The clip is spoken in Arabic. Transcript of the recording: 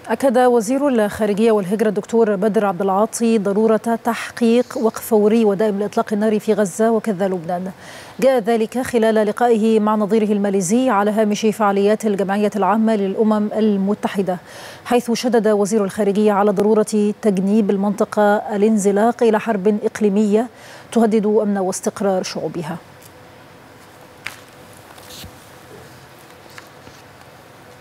أكد وزير الخارجية والهجرة الدكتور بدر عبد العاطي ضرورة تحقيق وقف فوري ودائم لإطلاق النار في غزة وكذا لبنان. جاء ذلك خلال لقائه مع نظيره الماليزي على هامش فعاليات الجمعية العامة للأمم المتحدة، حيث شدد وزير الخارجية على ضرورة تجنيب المنطقة الانزلاق إلى حرب إقليمية تهدد أمن واستقرار شعوبها.